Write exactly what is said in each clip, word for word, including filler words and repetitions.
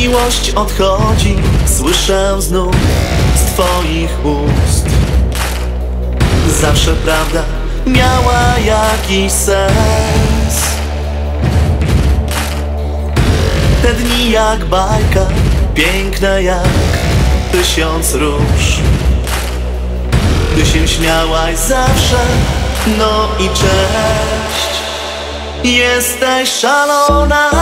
miłość odchodzi, słyszę znów z twoich ust. Zawsze prawda miała jakiś sens. Te dni jak bajka, piękne jak tysiąc róż. Ty się śmiałaś zawsze, no i cześć. Jesteś szalona.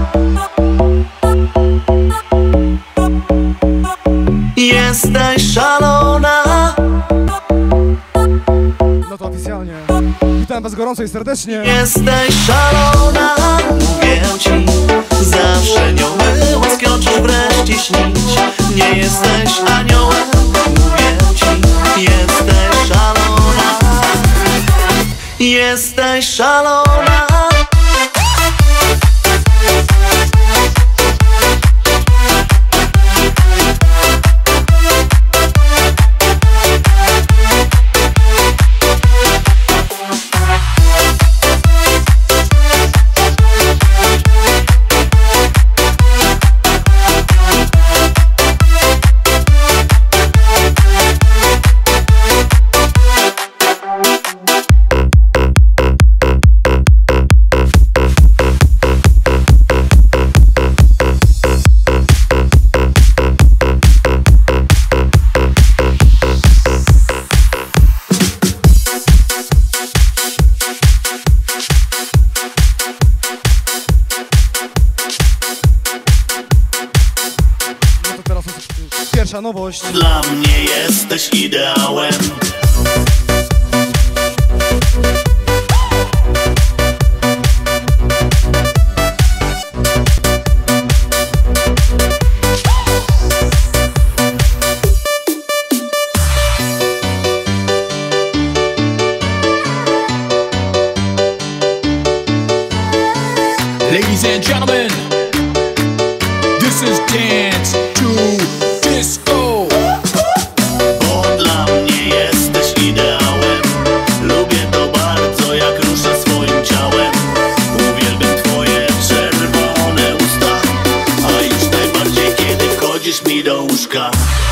Jesteś szalona. No to oficjalnie. Witam was gorąco i serdecznie. Jesteś szalona. Mówię ci, zawsze nią była. Skończysz wreszcie śnić. Nie jesteś aniołem. Mówię ci, jesteś szalona. Jesteś szalona. Pierwsza nowość. Dla mnie jesteś ideałem. Ladies and gentlemen, this is Dance to Disco. Bo dla mnie jesteś ideałem. Lubię to bardzo, jak ruszasz swoim ciałem. Uwielbiam twoje czerwone usta, a już najbardziej, kiedy wchodzisz mi do łóżka.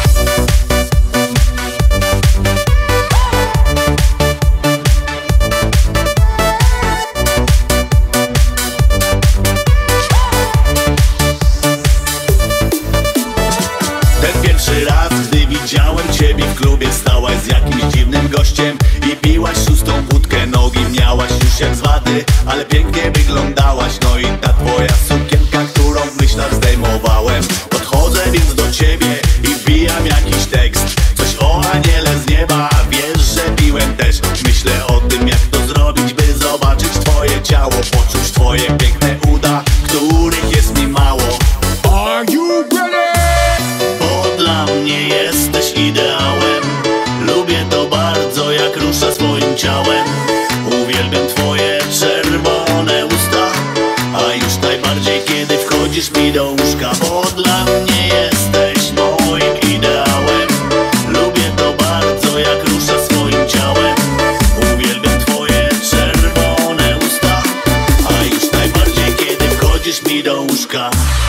Pierwszy raz, gdy widziałem ciebie w klubie, stałaś z jakimś dziwnym gościem i piłaś szóstą wódkę. Nogi miałaś już jak z wady, ale pięknie wyglądałaś. No i ta twoja sukienka, którą w myślach zdejmowałem. Podchodzę więc do ciebie i wbijam jakiś tekst, coś o aniele z nieba. Wiesz, że piłem też. Myślę o tym, jak to zrobić, by zobaczyć twoje ciało, poczuć twoje piękne uda, których jest mi mało. Are you ready? Dla mnie jesteś ideałem. Lubię to bardzo, jak rusza swoim ciałem. Uwielbiam twoje czerwone usta, a już najbardziej, kiedy wchodzisz mi do łóżka. Bo dla mnie jesteś moim ideałem. Lubię to bardzo, jak rusza swoim ciałem. Uwielbiam twoje czerwone usta, a już najbardziej, kiedy wchodzisz mi do łóżka.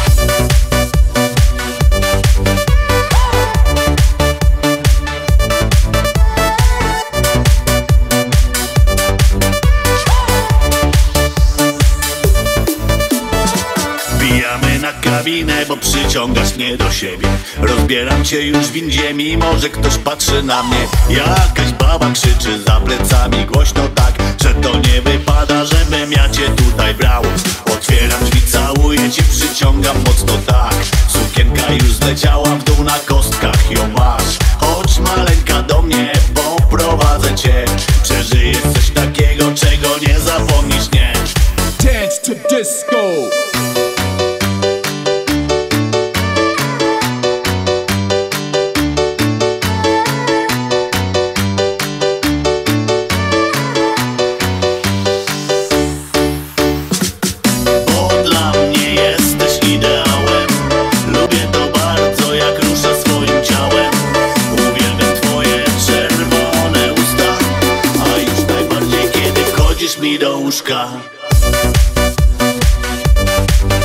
Bo przyciągasz mnie do siebie. Rozbieram cię już w windzie, mimo że ktoś patrzy na mnie. Jakaś baba krzyczy za plecami głośno tak, że to nie wypada, żebym ja cię tutaj brał. Otwieram drzwi, całuję cię, przyciągam mocno tak. Sukienka już zleciała w dół, na kostkach ją masz. Chodź maleńka do mnie, poprowadzę cię. Przeżyjesz coś takiego, czego nie zapomnisz, nie. Dance to Disco. Mi do łóżka.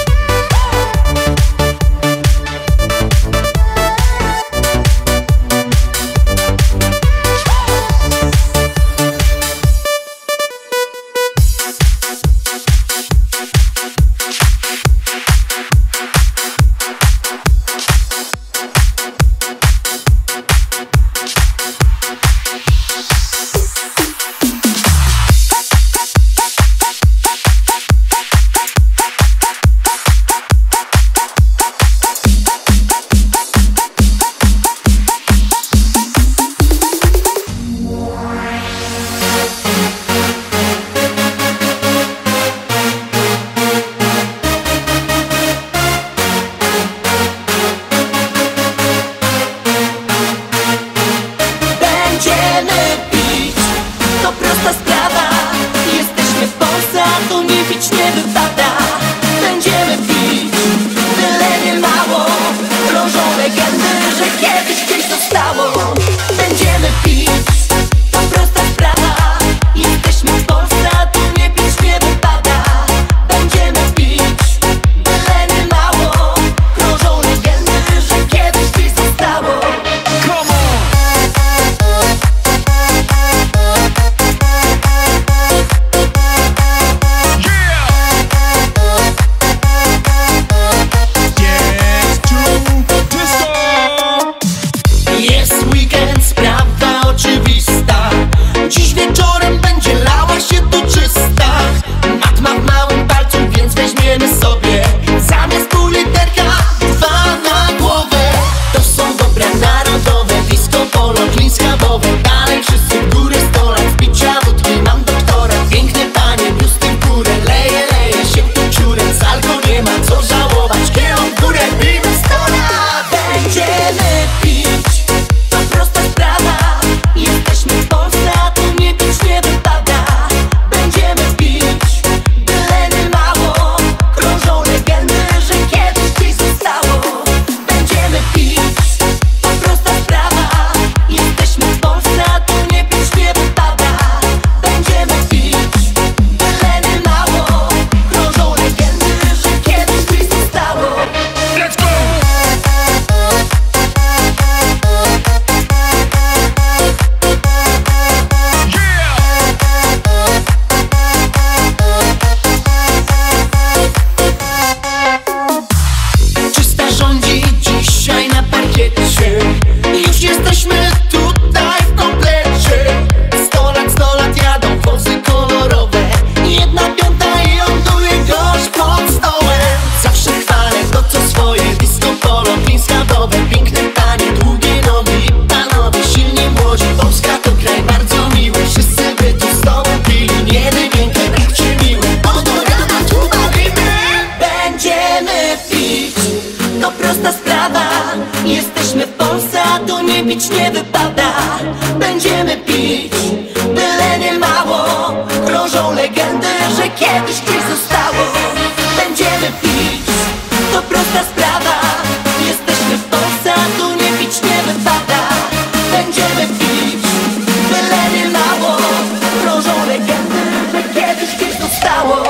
pić nie wypada. Będziemy pić, byle nie mało. Krążą legendy, że kiedyś gdzieś zostało. Będziemy pić, to prosta sprawa. Jesteśmy w Polsce, a tu nie pić nie wypada. Będziemy pić, byle nie mało. Krążą legendy, że kiedyś gdzieś zostało.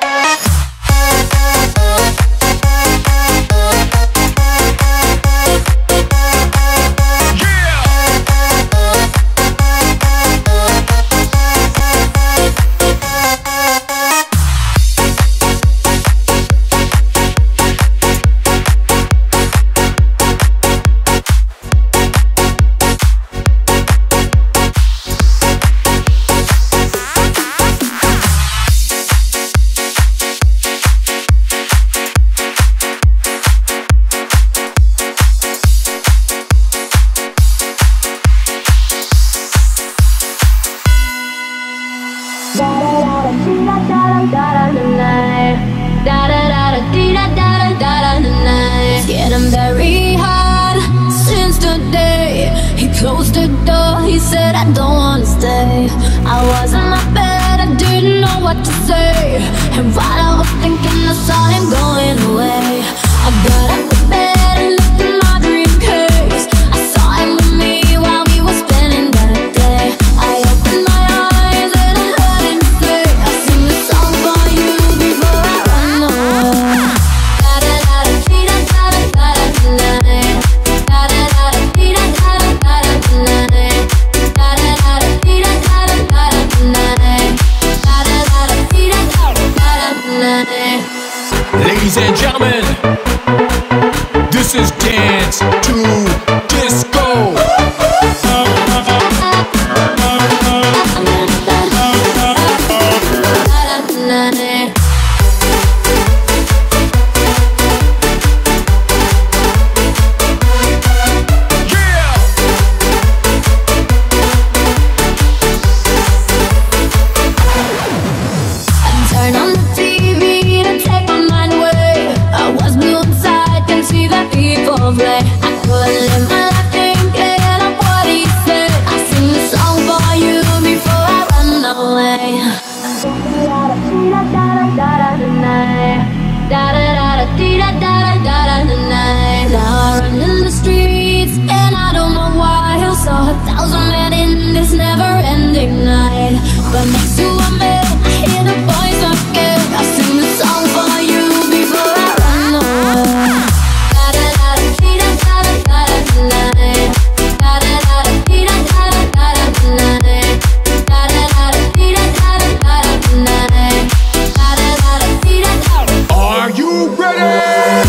It's getting very hard since the day he closed the door. He said, I don't wanna stay. I was in my bed, I didn't know what to say. And while I was thinking, I saw him going away. I got up to bed and looked in my briefcase. I saw him with me while we were spending that day. I opened my eyes and I heard him say, I'll sing a song for you before I run away. Ladies and gentlemen, this is Dance to Disco. Turn on the T V to take my mind away. I was glued inside, can see the people play. I couldn't live my life thinking of what he said. I sing a song for you before I run away. Now I run in the streets and I don't know why. I saw a thousand men in this never-ending night. But next to a man, I hear the voice again. I sing the song for you before I run away. Are you ready?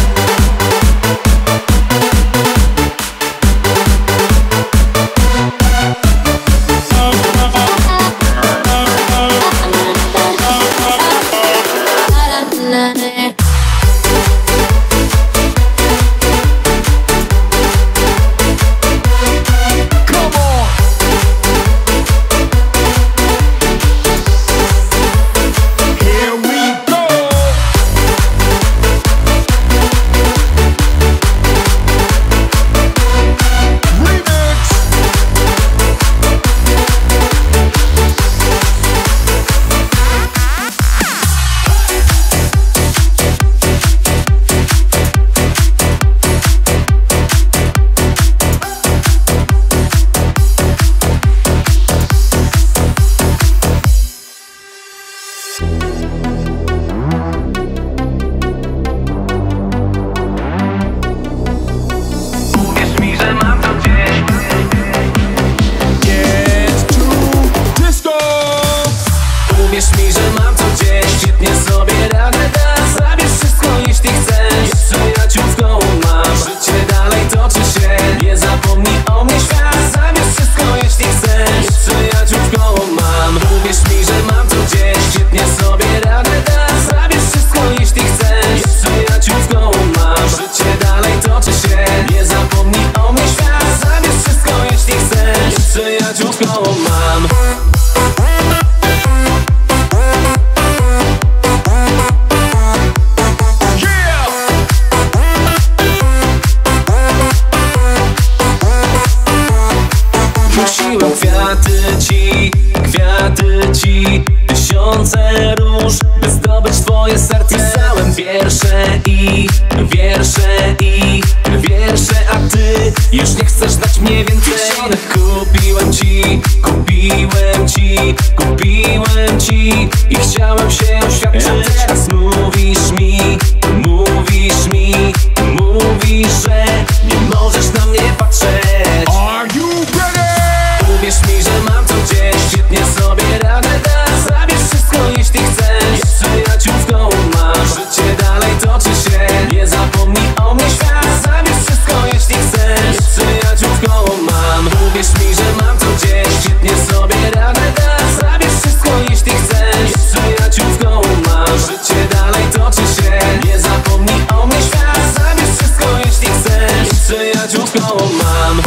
wiersze i wiersze i wiersze, a ty już nie chcesz dać mnie więcej. Kupiłem ci, kupiłem ci, kupiłem ci i chciałem się oświadczyć. A teraz mówisz mi, mówisz mi, mówisz, że nie możesz na mnie patrzeć. Are you ready? Uwierz mi, że mam to gdzieś, świetnie sobie radę dam. Zabierz wszystko, jeśli chcesz, przyjaciółką mam. Życie dalej toczy się, nie zapomnij o mnie świat. Zabierz wszystko, jeśli chcesz, przyjaciółką mam. Uwierz mi, że mam to gdzieś, świetnie sobie radę dam. Zabierz wszystko, jeśli chcesz, przyjaciółką mam. Życie dalej toczy się, nie zapomnij o mnie świat. Zabierz wszystko, jeśli chcesz, przyjaciółką mam.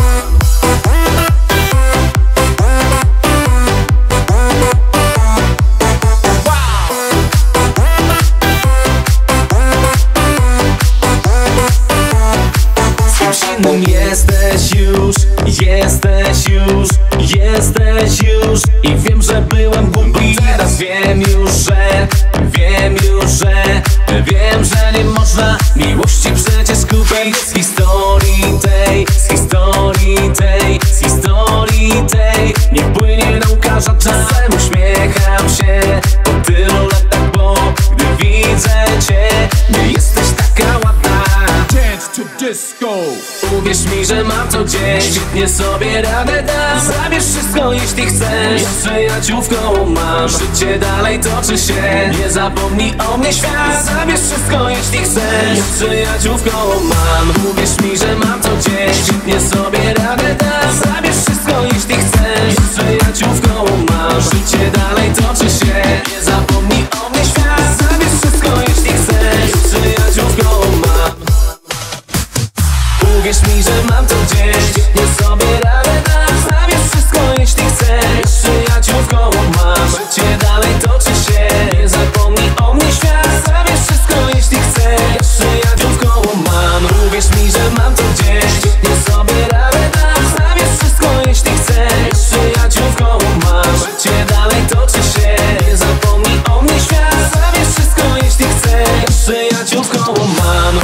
Jesteś już, jesteś już, jesteś już i wiem, że byłem głupi. Teraz wiem już, że, wiem już, że, wiem, że nie można miłości przecież kupić. Z historii tej, z historii tej, z historii tej niech płynie nauka, że czasem uśmiecham się po tylu latach, bo gdy widzę cię, nie jesteś taka ładna. Dance to disco. Uwierz mi, że mam to gdzieś, świetnie sobie radę dam. Zabierz wszystko, jeśli chcesz, przyjaciółką mam. Życie dalej toczy się, nie zapomnij o mnie świat. Zabierz wszystko, jeśli chcesz, przyjaciółką mam. Uwierz mi, że mam to gdzieś, świetnie sobie radę dam. Zabierz wszystko, jeśli chcesz, przyjaciółką mam. Życie dalej toczy się, nie zapomnij o mnie świat. Zabierz wszystko, jeśli chcesz, przyjaciółką mam. Uwierz mi, że mam to gdzieś, nie sobie radę dam. Zabierz wszystko, jeśli chcesz, przyjaciółką mam. Życie dalej toczy się, nie zapomnij o mnie świat. Zabierz wszystko, jeśli chcesz, przyjaciółką mam. Uwierz mi, że mam to gdzieś, nie sobie radę dam. Zabierz wszystko, jeśli chcesz, przyjaciółką mam. Życie dalej toczy się, nie zapomnij o mnie świat. Zabierz wszystko, jeśli chcesz, przyjaciółką mam.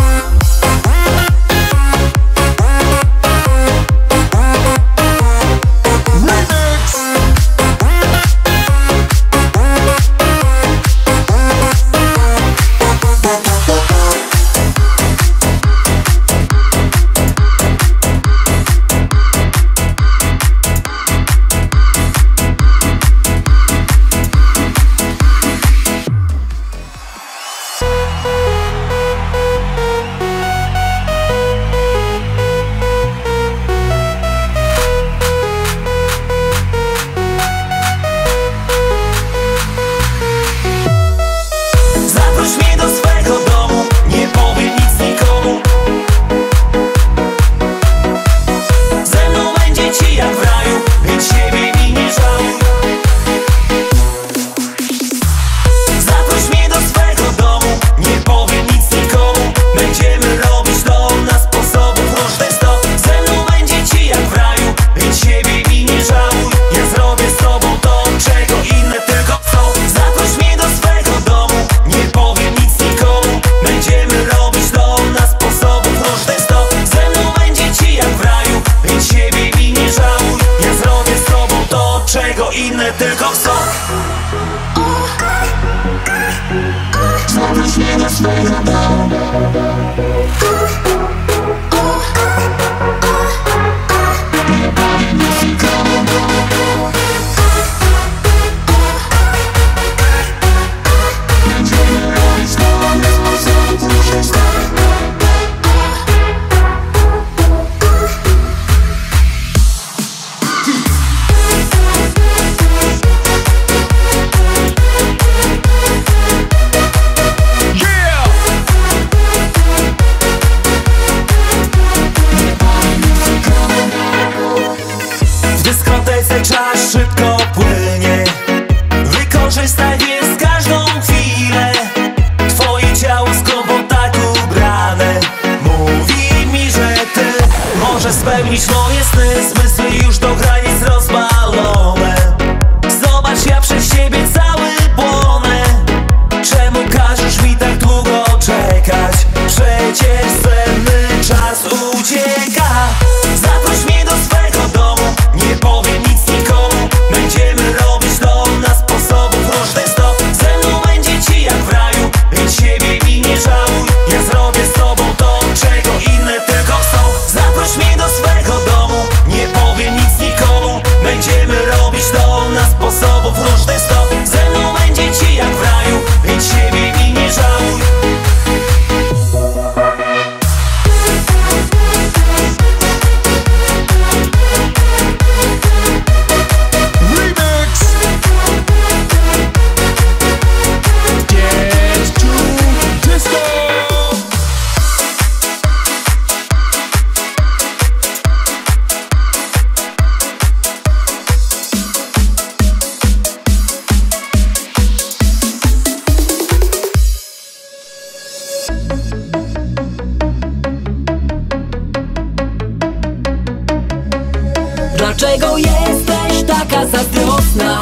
Dlaczego jesteś taka zazdrosna?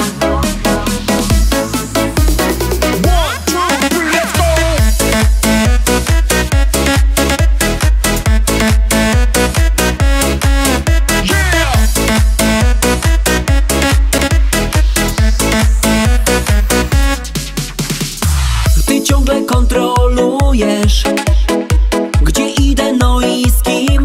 Ty ciągle kontrolujesz, gdzie idę, no i z kim,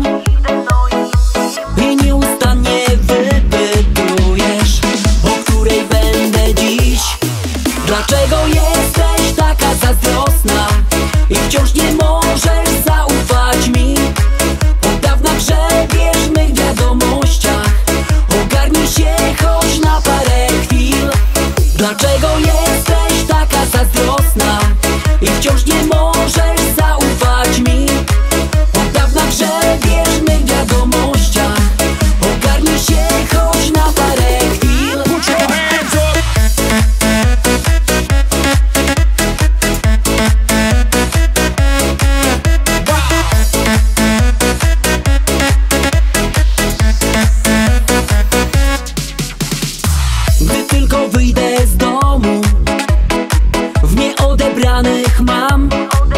i nieustannie wypytujesz, o której będę dziś. Dlaczego jesteś taka zazdrosna i wciąż nie możesz zaufać mi? Od dawna grzebiesz w mych wiadomościach, ogarnij się choć na parę chwil. Dlaczego jesteś taka zazdrosna i wciąż nie możesz zaufać mi? Od dawna grzebiesz w mych wiadomościach, ogarnij się choć na parę chwil. Put your hands up. Gdy tylko wyjdę z domu, w nieodebranych mam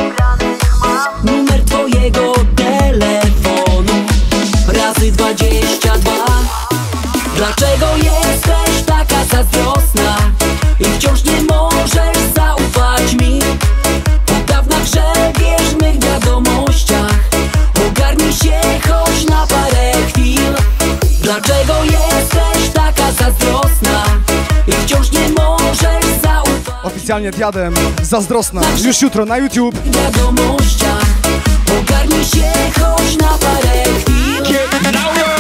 numer twojego telefonu razy dwadzieścia dwa. Dlaczego jesteś taka zazdrosna i wciąż nie możesz zaufać mi? Od dawna grzebiesz w mych wiadomościach, ogarnij się choć na parę chwil. Dlaczego jesteś taka zazdrosna i wciąż nie możesz zaufać? Oficjalnie Diadem, zazdrosna. Już jutro na YouTube. W wiadomościach, ogarnij się choć na parę chwil. Get louder.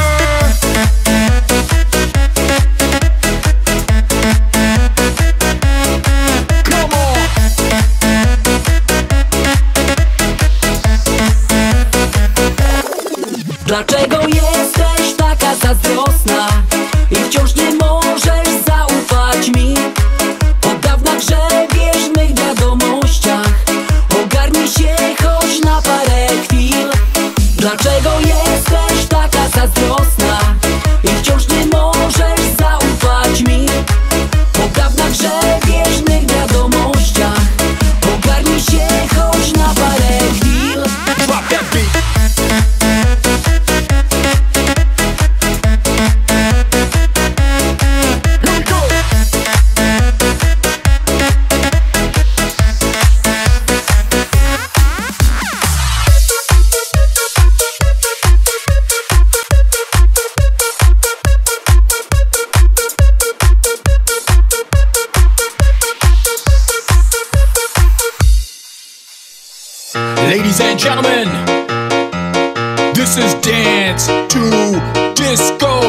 Come on. Dlaczego jesteś taka zazdrosna i wciąż nie możesz zaufać mi? Od dawna grzebiesz w mych wiadomościach, ogarnij się choć na parę chwil. Dlaczego jesteś taka zazdrosna i wciąż nie możesz zaufać mi? Od dawna grzebiesz w mych wiadomościach, ogarnij się choć na parę chwil. Drop that beat. Here we go. Ladies and gentlemen, this is Dance to Disco.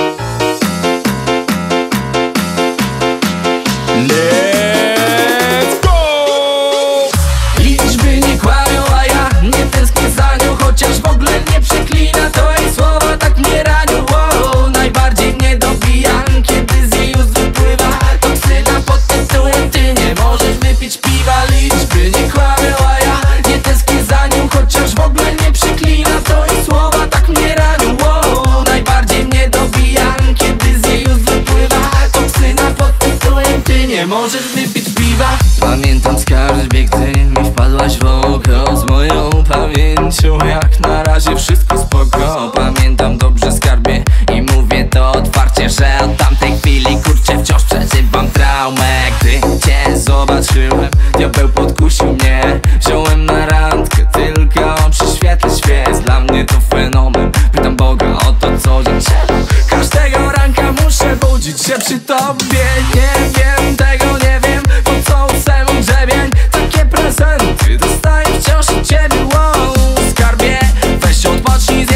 Let's go! Liczby nie kłamią, a ja nie tęsknię za nią, chociaż w ogóle nie przeklina. To jej słowa tak mnie ranią. Wow, najbardziej mnie dobija, kiedy z jej ust wypływa toksyna pod tytułem ty nie możesz wypić piwa. Liczby nie kłamią, a ja nie tęsknię za nią, chociaż w ogóle nie przeklina. To jej słowa tak mnie ranią. Wow, najbardziej mnie dobija, kiedy z jej ust wypływa toksyna pod tytułem ty nie możesz wypić piwa. Pamiętam skarbie, gdy mi wpadłaś w oko z moją pamięcią. Jak na razie wszystko spoko. Pamiętam dobrze skarbie i mówię to otwarcie, że od tamtej chwili kurczę wciąż przeżywam traumę. Gdy cię zobaczyłem, diabeł podkusił mnie. Wziąłem na randkę tylko przy świetle świec. Dla mnie to fenomen, pytam Boga o to co dzień trzeba. Każdego ranka muszę budzić się przy tobie. Nie wiem, tego nie wiem, po co ósmemu grzebień. Takie prezenty dostaję wciąż od ciebie. Wow, skarbie, weź odpocznij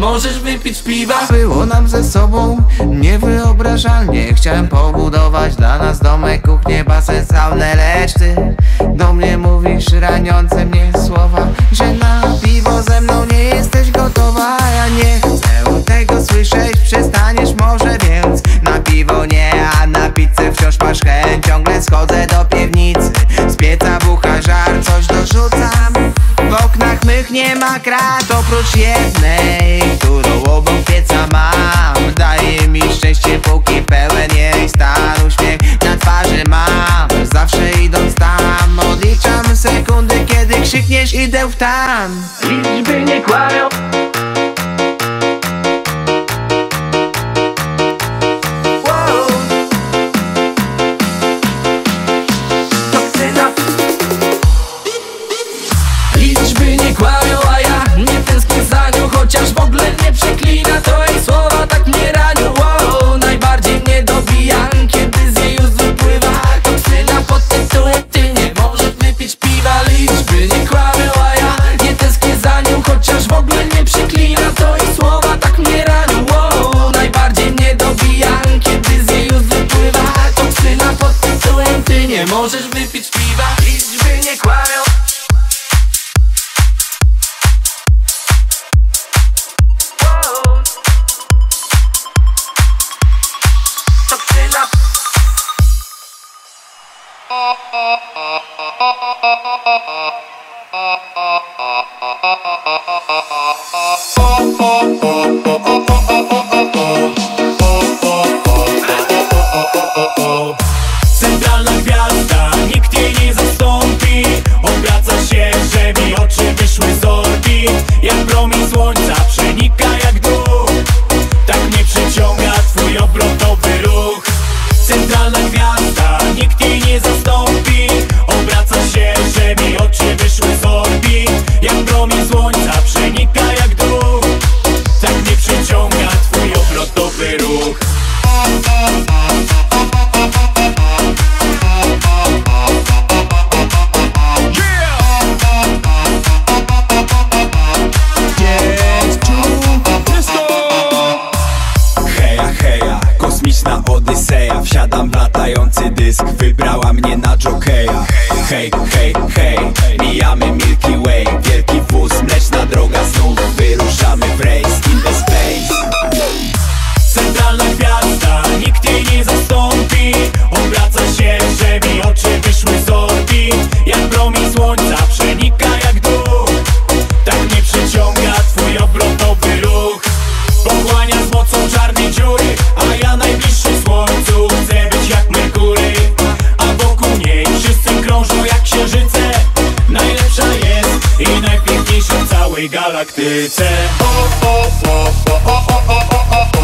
możesz wypić piwa. Było nam ze sobą niewyobrażalnie. Chciałem pobudować dla nas domek, kuchnię, basen, saunę, lecz ty do mnie mówisz raniące mnie słowa, że na piwo ze mną nie jesteś gotowa. Ja nie chcę tego słyszeć, przestaniesz może, więc na piwo nie, a na pizzę wciąż masz chęć. Ciągle schodzę do piwnicy, z pieca bucha żar, coś dorzucam. W oknach mych nie ma krat, oprócz jednej, którą obok pieca mam. Daje mi szczęście, póki pełen jej stan. Uśmiech na twarzy mam, zawsze idąc tam. Odliczam sekundy, kiedy krzykniesz idę w tam. Liczby nie kłamią. Liczby nie kłamią, a ja nie tęsknię za nią. Chociaż w ogóle nie przeklina, to jej słowa tak mnie ranią. Wow, najbardziej mnie dobija, kiedy z jej ust wypływa toksyna pod tytułem ty nie możesz wypić piwa. Liczby nie kłamią, a ja nie tęsknię za nią. Chociaż w ogóle nie przeklina, to jej słowa tak mnie ranią. Wow, najbardziej mnie dobija, kiedy z jej ust wypływa toksyna pod tytułem ty nie możesz wypić piwa. Liczby nie kłamią. Centralna gwiazda, nikt jej nie zastąpi. Obraca się, że mi oczy wyszły z orbit. Jak promień słońca przenika jak duch, tak mnie przyciąga twój obrotowy ruch. Centralna gwiazda, nikt jej nie zastąpi. Obraca się, że mi oczy wyszły z orbit. Jak promień słońca przenika jak duch, tak mnie przyciąga twój obrotowy ruch. Kosmiczna odyseja, wsiadam w latający dysk. Wybrała mnie na jokeja. Hej, hej, hej, mijamy Milky Way. Wielki wóz, mleczna droga, znów wyruszamy w race in the space. Centralna gwiazda, nikt jej nie zastąpi. Obraca się, że mi oczy wyszły z orbit. Jak promień słońca przenika jak duch, tak mnie przyciąga twój obrotowy ruch. Pochłania z mocą czarnej dziury, a ja najbliższy słońcu chcę być jak Merkury. A wokół niej wszyscy krążą jak księżyce. Najlepsza jest i najpiękniejsza w całej galaktyce. O, o, o, o, o, o, o, o, o.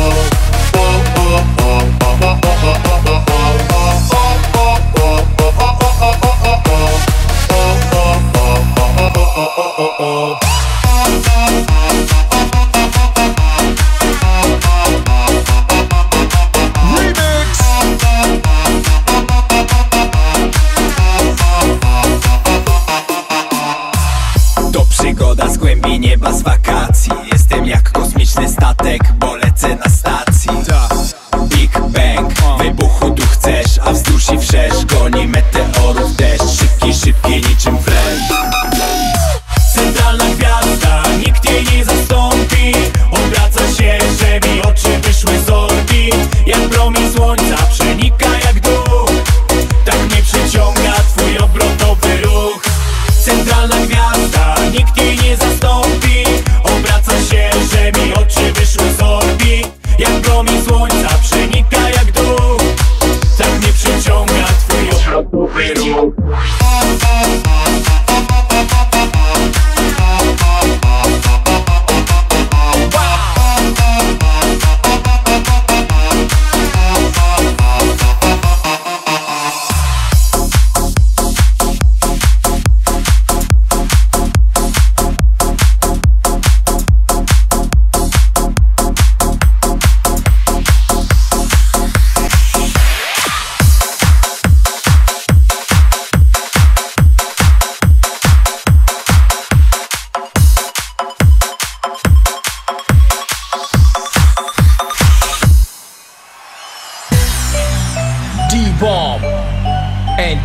To przygoda z głębi nieba, z wakacji. Jestem jak kosmiczny statek, bo lecę na stacji. Big Bang, wybuchu tu chcesz, a wzdłuż i wszerz goni meteorów deszcz. Szybki, szybki niczym flash. Centralna gwiazda, nikt jej nie zastąpi. Obraca się, że mi oczy wyszły z orbit. Jak promień słońca przenika jak duch, tak mnie przyciąga twój obrotowy ruch. Centralna gwiazda, nikt jej nie zastąpi. Obraca się, że mi oczy wyszły z orbit. Jak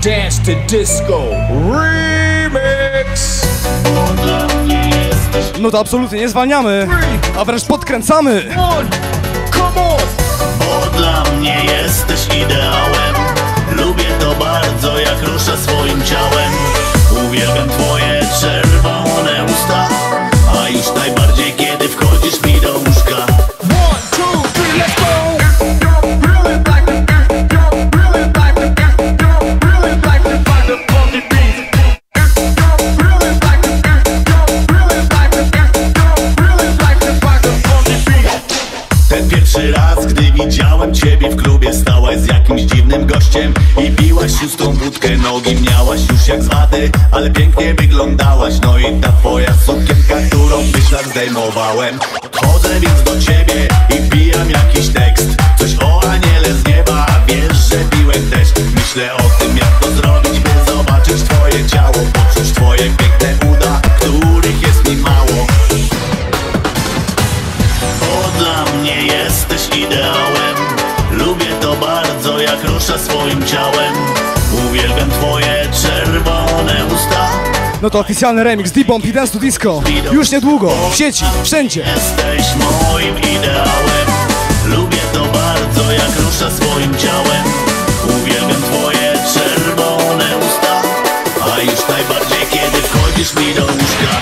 Dance to Disco Remix. No to absolutnie nie zwalniamy, a wręcz podkręcamy. Bo dla mnie jesteś ideałem. Lubię to bardzo, jak rusza swoim ciałem. Uwielbiam twoje czerwone usta, a już najbardziej kiedy wchodzisz mi do łóżka. Ten pierwszy raz, gdy widziałem ciebie w klubie, stałaś z jakimś dziwnym gościem i piłaś szóstą wódkę. Nogi miałaś już jak z wady, ale pięknie wyglądałaś. No i ta twoja sukienka, którą w myślach zdejmowałem. Chodzę więc do ciebie i pijam jakiś tekst, coś o aniele z nieba, wiesz, że piłem też. Myślę o tym, jak to zrobić, by zobaczyć twoje ciało, poczuć twoje piękne uda, których jest mi mało. Bo dla mnie jesteś ideałem. Lubię to bardzo, jak rusza swoim ciałem. Uwielbiam twoje czerwone usta. No to oficjalny remix D-Bomb i Dance to Disco. Już niedługo, w sieci, wszędzie. Jesteś moim ideałem. Lubię to bardzo, jak rusza swoim ciałem. Uwielbiam twoje czerwone usta, a już najbardziej kiedy wchodzisz mi do łóżka.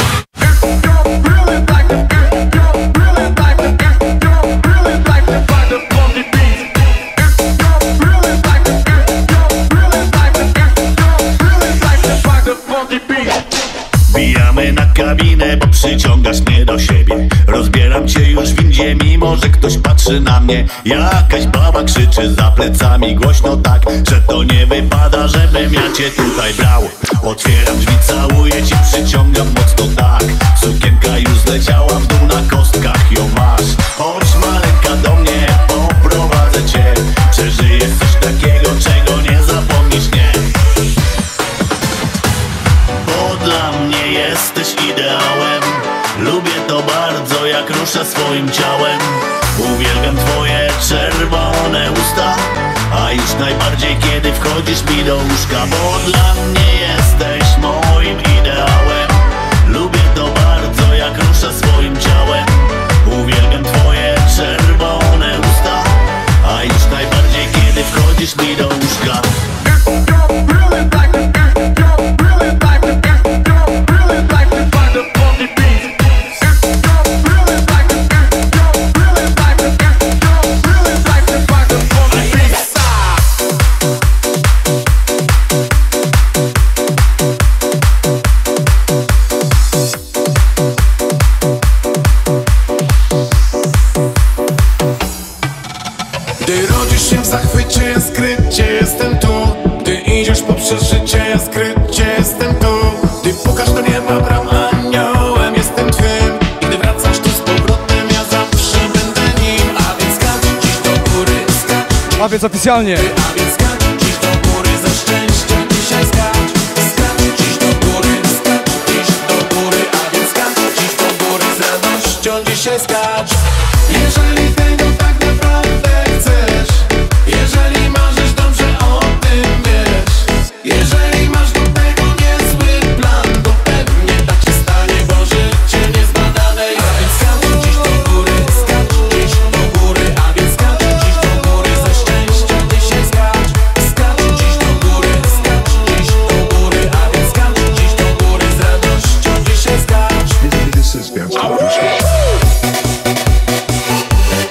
Bijamy na kabinę, bo przyciągasz mnie do siebie. Rozbieram cię już w windzie, mimo że ktoś patrzy na mnie. Jakaś baba krzyczy za plecami głośno tak, że to nie wypada, żebym ja cię tutaj brał. Otwieram drzwi, całuję cię, przyciągam mocno tak. Sukienka już zleciała w dół, na kostkach ją masz. Chodź maleńka do mnie, poprowadzę cię. Przeżyjesz coś takiego, czego nie zapomnisz, nie. Bo dla mnie jesteś ideałem. Lubię to bardzo, jak rusza swoim ciałem. Uwielbiam twoje czerwone usta, a już najbardziej kiedy wchodzisz mi do łóżka. Bo dla mnie jesteś moim ideałem. Lubię to bardzo, jak rusza swoim ciałem. Uwielbiam twoje czerwone usta, a już najbardziej kiedy wchodzisz mi do łóżka. Gdy rodzisz się w zachwycie, ja skrycie jestem tu. Gdy idziesz poprzez życie, ja skrycie jestem tu. Gdy pukasz do nieba bram, aniołem jestem twym. I gdy wracasz tu z powrotem, ja zawsze będę nim. A więc skacz dziś do góry, skacz. A więc oficjalnie. A więc skacz dziś do góry ze szczęścia, dzisiaj skacz. Skacz dziś do góry, skacz dziś do góry. A więc skacz dziś do góry z radością, dzisiaj skacz. Jeżeli tego tak naprawdę chcesz, jeżeli marzysz, dobrze o tym wiesz. Jeżeli masz do tego niezły plan, to pewnie tak się stanie, bo życie niezbadane. A więc skacz dziś do góry, skacz dziś do góry. A więc skacz dziś do góry ze szczęścia, dzisiaj skacz. Skacz dziś do góry, skacz dziś do góry. A więc skacz dziś do góry z radością, dzisiaj skacz. This is Dance to Disco.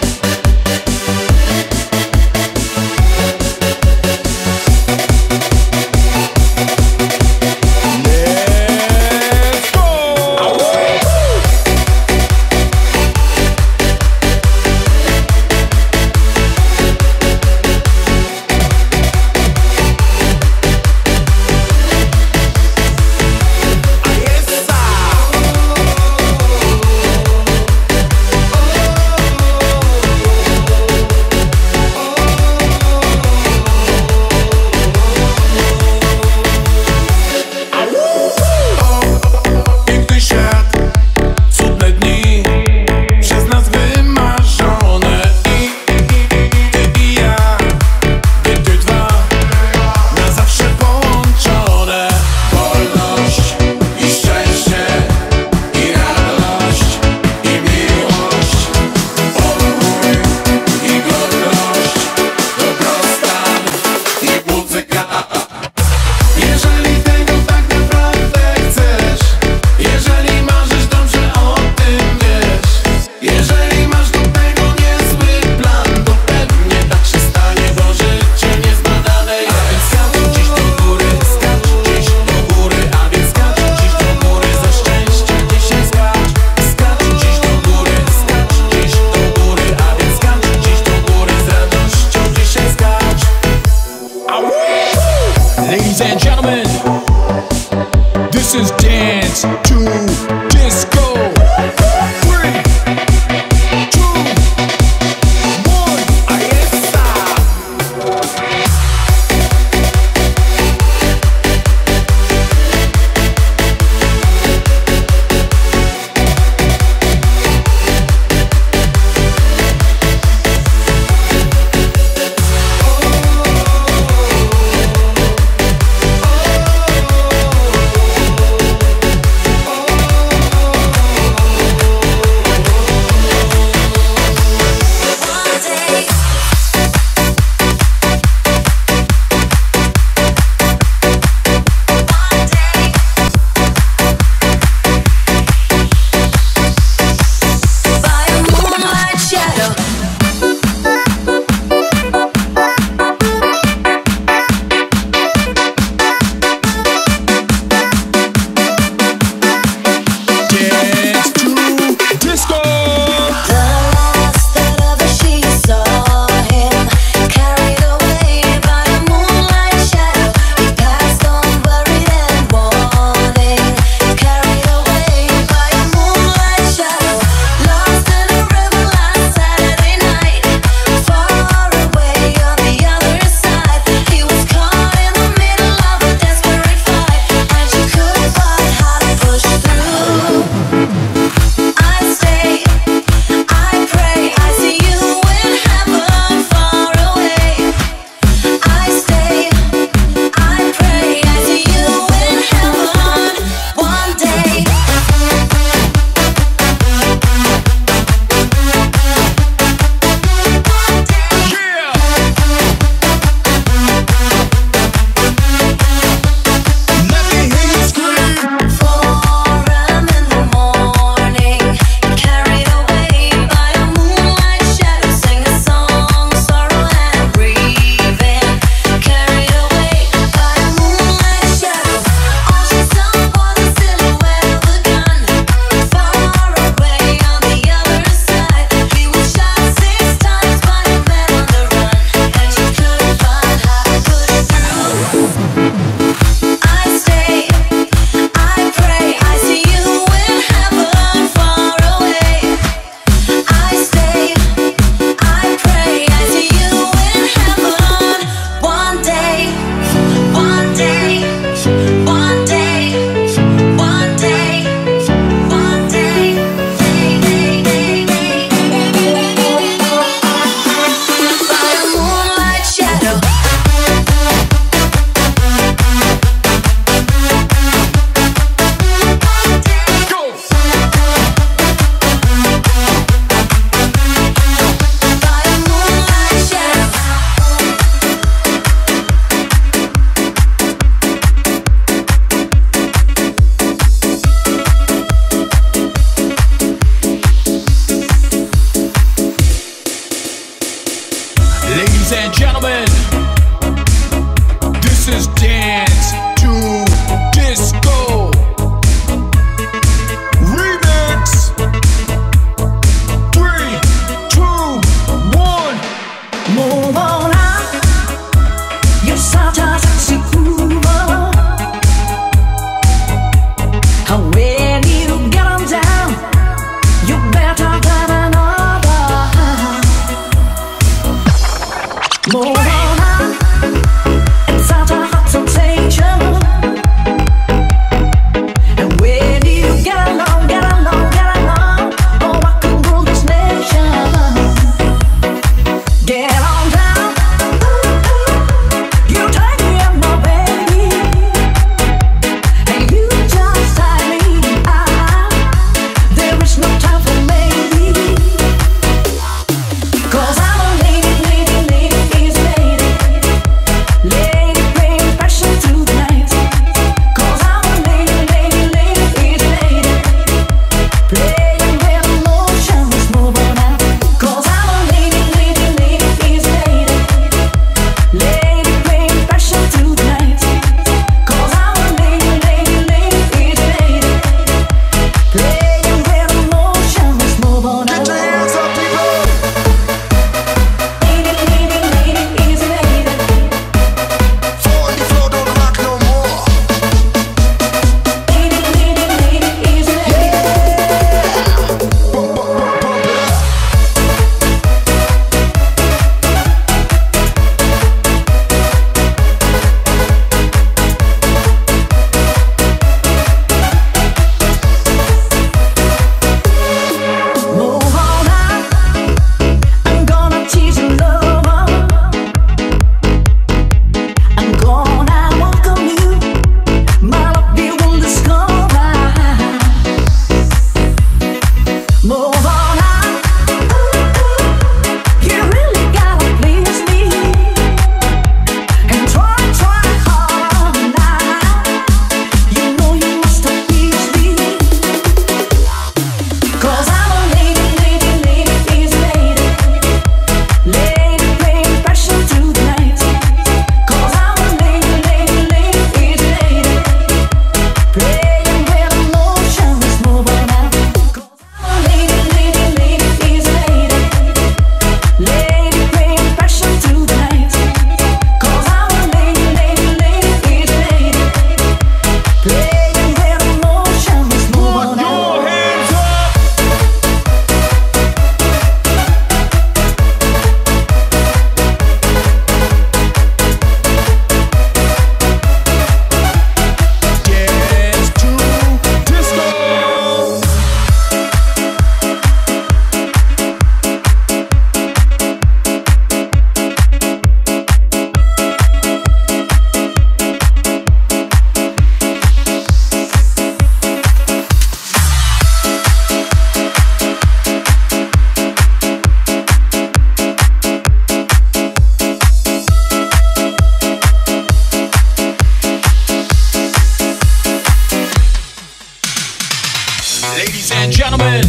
Ladies and gentlemen,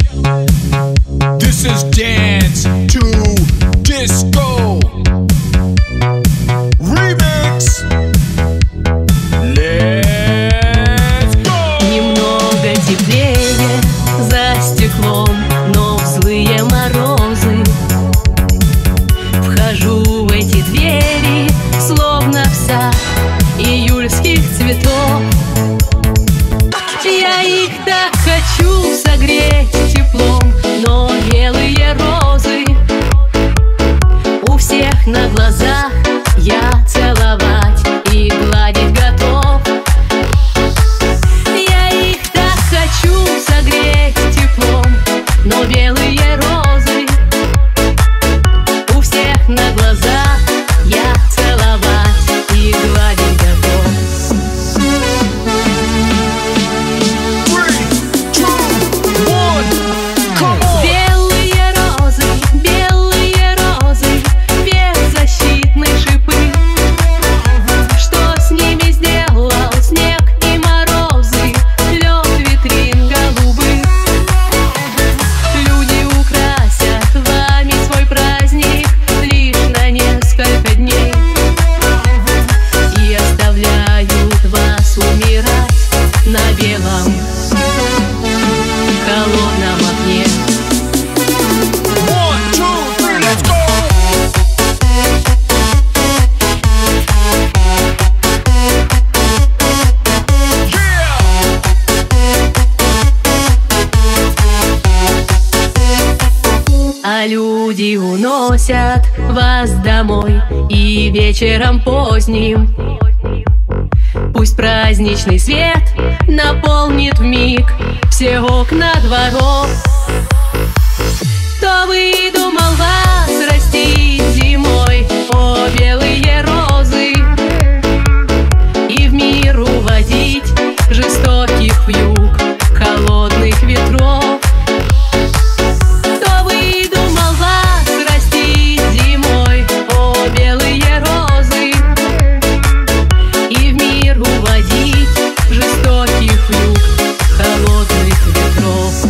this is Dance to Disco Remix. Let's go! Немного теплее за стеклом, но в злые морозы вхожу в эти двери, словно в сад июльских цветов. Я их так хочу согреть теплом, но белые розы у всех на глазах я целовать и гладить готов. Я их так хочу согреть теплом, но белые розы у всех на глазах я целовать и гладить готов. Белые розы, белые розы, беззащитные шипы. Что с ними сделал снег и морозы, лед витрин голубых? Люди украсят вами свой праздник лишь на несколько дней и оставляют вас умирать на белом холодном окне. One, two, three, let's go! А люди уносят вас домой и вечером поздним пусть праздничный свет наполнит вмиг все окна дворов. Кто выдумал вас растить зимой, о белые розы, и в мир уводить жестоких вьюг холодных ветров? Кто выдумал вас растить зимой, о белые розы, и в мир уводить жестоких вьюг холодных ветров?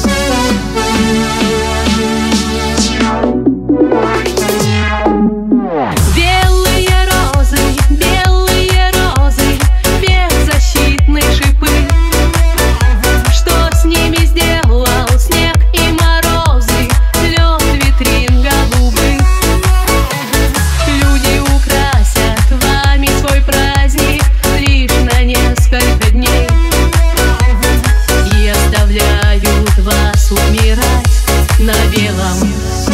Белые розы, белые розы, беззащитные шипы. Что с ними сделал снег и морозы, лед витрин голубых? Люди украсят вами свой праздник лишь на несколько дней и оставляют вас умирать на белом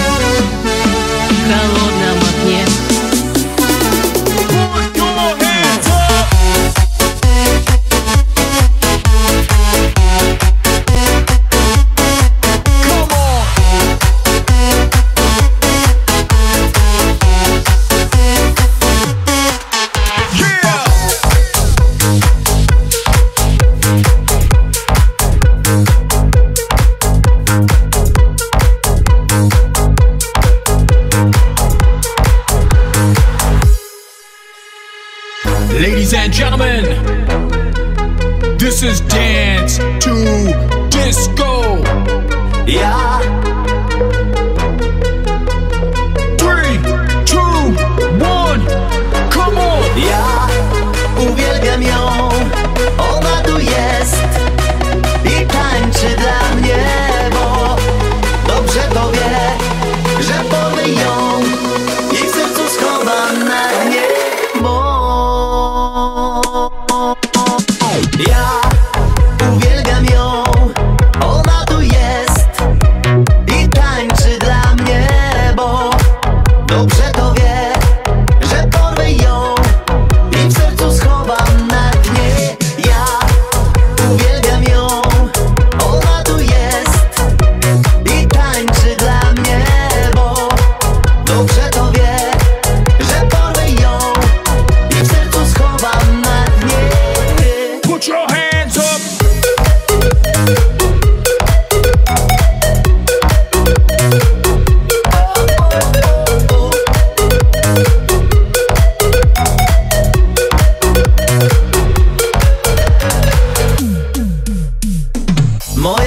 холодном окне. Put your hands up! Come on! Yeah! Ladies and gentlemen, this is Dance to Disco. Ja Three, two, one, come on! Ja uwielbiam ją, ona tu jest i tańczy dla mnie, bo dobrze to wie, że porwę ją i w sercu schowam na dnie, bo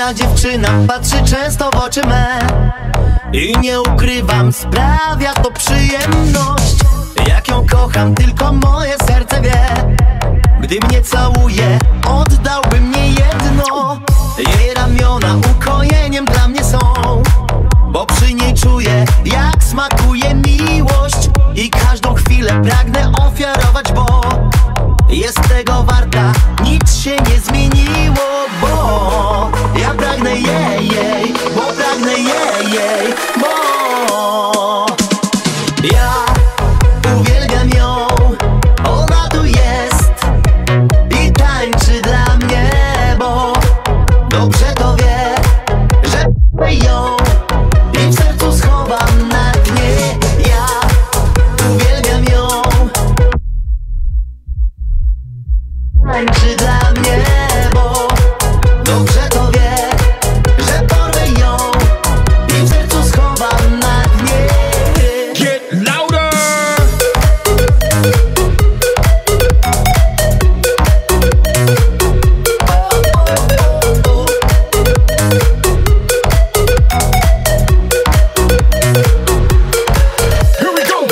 Moja dziewczyna patrzy często w oczy me i nie ukrywam, sprawia to przyjemność. Jak ją kocham, tylko moje serce wie. Gdy mnie całuje, oddałbym mnie jedno. Jej ramiona ukojeniem dla mnie są, bo przy niej czuję, jak smakuje miłość. I każdą chwilę pragnę ofiarować, bo jest tego warta, nic się nie zmieniło. Bo ja pragnę jej, jej, bo pragnę jej, jej, bo ja uwielbiam ją. Ona tu jest i tańczy dla mnie, bo dobrze to wie, że ją i w sercu schowam na dnie. Ja uwielbiam ją, tańczy dla mnie, bo dobrze to wie, że porwę ją i w sercu schowam na dnie. Get louder! Here we go!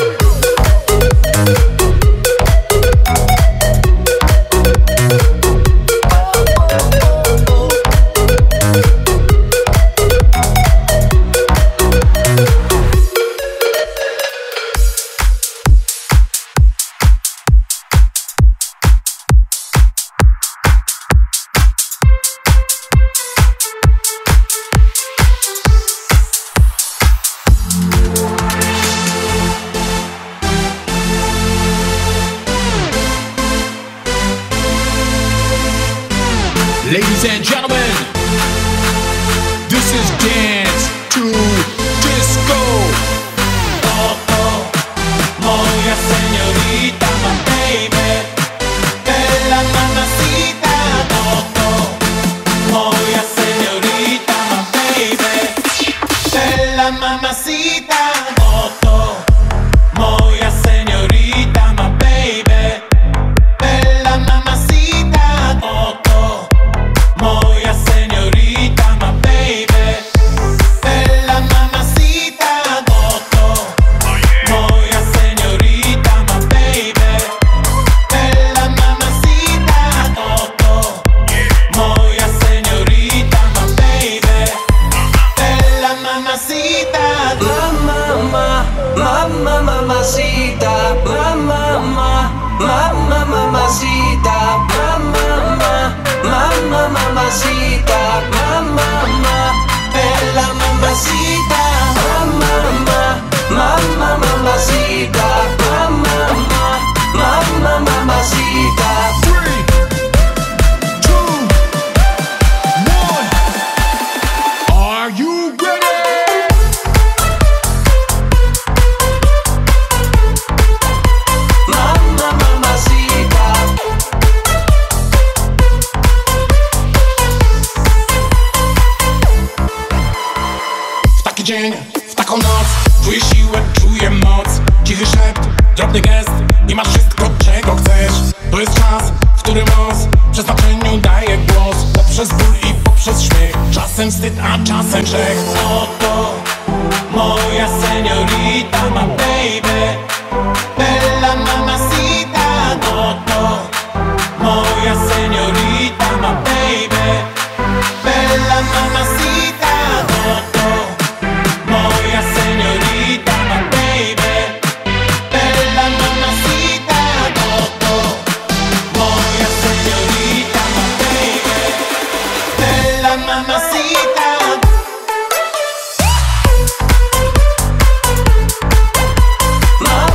Ladies and gentlemen, this is Dance to Disco. Oh, oh, moja señorita, my baby, bella mamacita. Oh, oh, moja señorita, my baby, bella mamacita. Oh, oh, moja señorita, my baby, bella mamacita. Oh, oh, moja señorita, my baby, bella mamacita. Oh, oh, moja señorita, my baby, bella mamacita. Oh, oh, moja señorita, my baby, bella mamacita. Mama, mama, mamacita, mama, mama, mamacita, mama, mama, mamacita, mama, bella mamacita, mama, mama, mamacita, mama, mama, mamacita. Three, two, one. Are you ready? Mama, mamacita. W taki dzień, w taką noc czuję siłę, czuję moc. Cichy szept, drobny gest i masz wszystko, czego chcesz. To jest czas, w którym los przeznaczeniu daje głos. Poprzez ból i poprzez śmiech, czasem wstyd, a czasem grzech. Oto moja señorita, my baby, bella mamacita. Oto moja señorita, my baby, bella mamacita. Oto moja señorita, my baby, bella mamacita. Oto moja señorita, my baby, bella mamacita. Mama,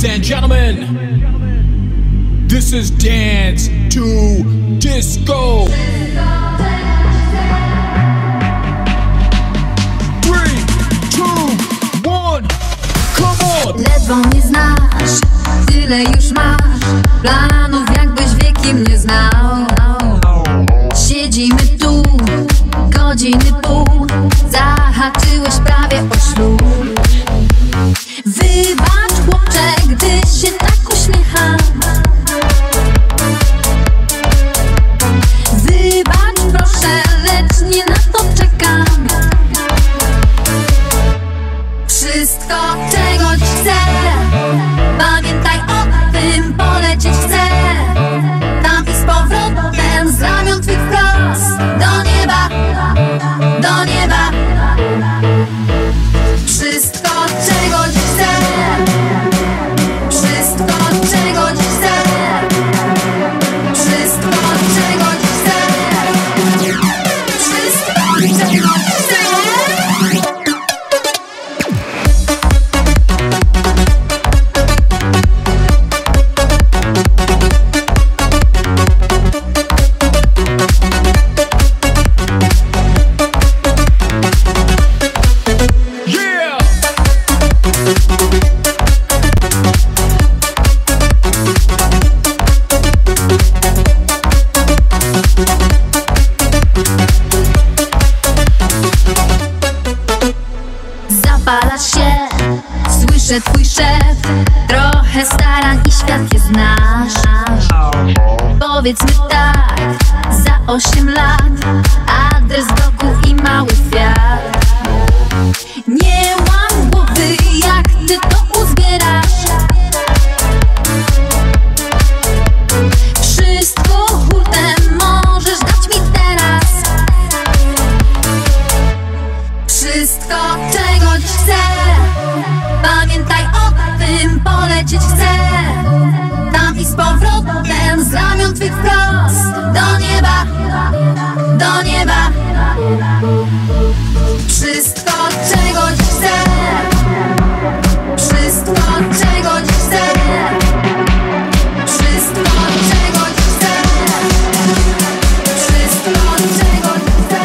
Ladies and gentlemen, this is Dance to Disco. Three, two, one, come on! Ledwo mnie znasz, tyle już masz planów, jakbyś wiekiem nie znał. Siedzimy tu, godziny pół, zahaczyłeś prawie o ślub. Wybacz chłopcze, gdy się tak uśmiecham. Wybacz proszę, lecz nie na to czekam. Wszystko czego ci chcę, pamiętaj o tym, polecieć chcę. Tam i z powrotem, z ramion twych wprost, do nieba, do nieba. Wszystko czego ci chcę, wszystko czego ci chcę, wszystko czego ci chcę, wszystko czego ci chcę. Zapalasz się, słyszę twój szef, trochę starań i świat je znasz. Powiedzmy tak, za osiem lat, adres doku i mały kwiat. Nie łam głowy, jak ty to uzbierasz. Wszystko hurtem możesz dać mi teraz. Wszystko czego ci chcę, pamiętaj o tym, polecieć chcę. Tam i z powrotem, z ramion twych wprost, do nieba, do nieba. Wszystko czego ci chcę, wszystko czego ci chcę, wszystko czego ci chcę, wszystko czego ci chcę.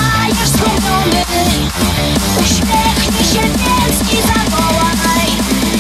Uśmiechnij się więc i zawołaj.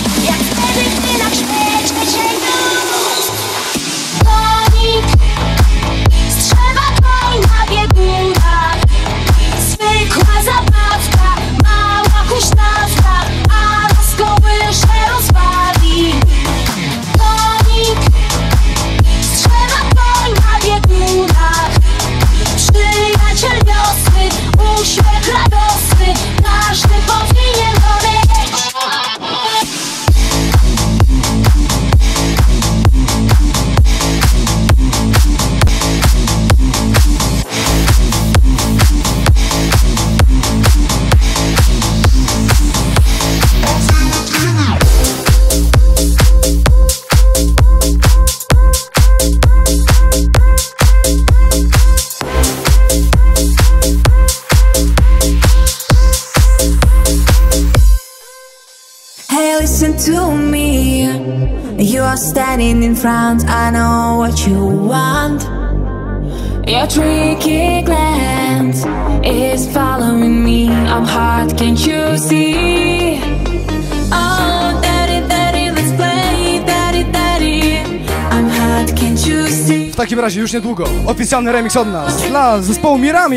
listen to me. You are standing in front, I know what you want. Your tricky glance is following me. I'm hard, can't you see? Oh, daddy, daddy, let's play, daddy, daddy. I'm hard, can't you see? W takim razie już niedługo oficjalny remix od nas dla zespołu Mirami.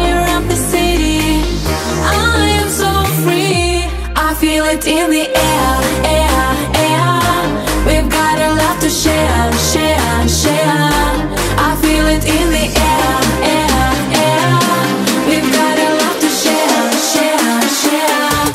I feel it in the air, air, air. We've got a lot to share, share, share. I feel it in the air, air, air. We've got a lot to share, share, share.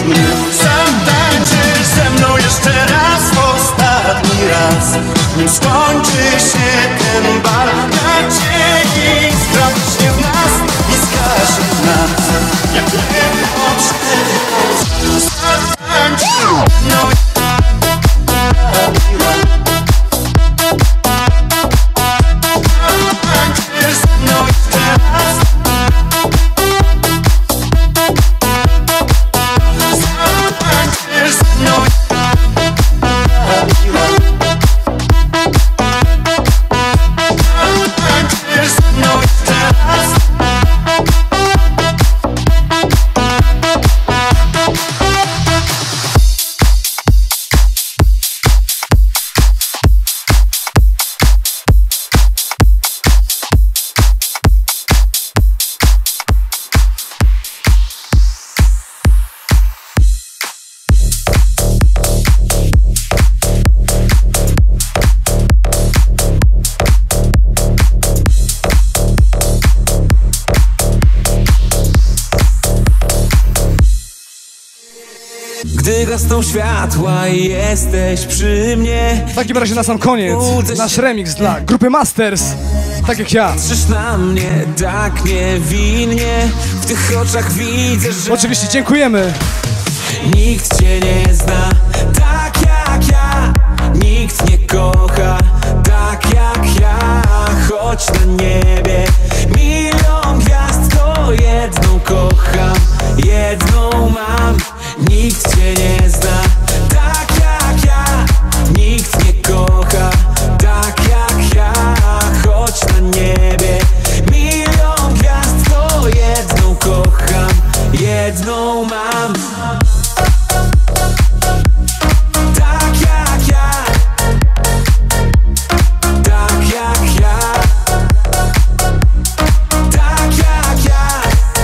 Zatańczysz ze mną jeszcze raz, ostatni raz, nim skończy się ten bal nadziei. Sprawdź się w nas i zgaszy nas, jak tylko przed. Zatańczysz no Gdy gasną światła i jesteś przy mnie. W takim razie na sam koniec nasz remix dla grupy Masters. Tak jak ja. Patrzysz na mnie tak niewinnie, w tych oczach widzę, że oczywiście dziękujemy. Nikt cię nie zna tak jak ja, nikt nie kocha tak jak ja. Choć na niebie milion gwiazd, to jedną kocham, jedną mam. Nikt cię nie zna tak jak ja, nikt nie kocha tak jak ja. Choć na niebie milion gwiazd, to jedną kocham, jedną mam. Tak jak ja, tak jak ja, tak jak ja.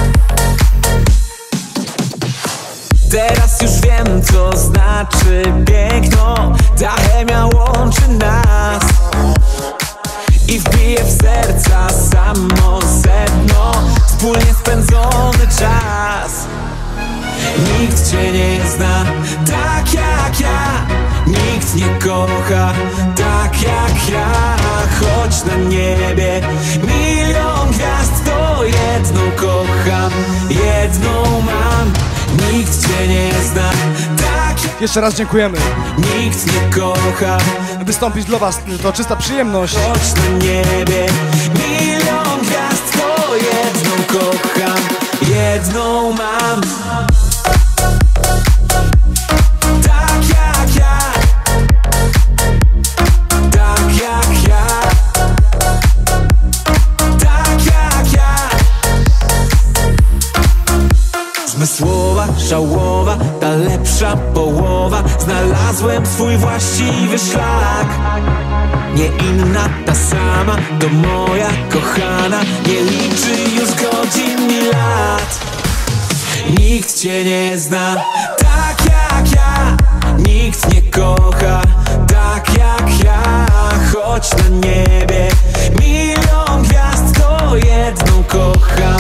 Teraz już wiem, co znaczy piękno. Ta chemia łączy nas i wbije w serca samo sedno, wspólnie spędzony czas. Nikt cię nie zna tak jak ja, nikt nie kocha tak jak ja. Choć na niebie milion gwiazd, to jedną kocham, jedną mam. Nikt cię nie zna tak jak... Jeszcze raz dziękujemy. Nikt nie kocha. Wystąpić dla was to czysta przyjemność. Choć na niebie milion gwiazd, to jedną kocham, jedną mam. Tak jak ja, tak jak ja, tak jak ja. Zmysłowa, żałowa, ta lepsza połowa. Znalazłem swój właściwy szlak. Nie inna, ta sama, to moja kochana. Nie liczy już godzin ni lat. Nikt cię nie zna tak jak ja, nikt nie kocha tak jak ja. Choć na niebie milion gwiazd, to jedną kocham,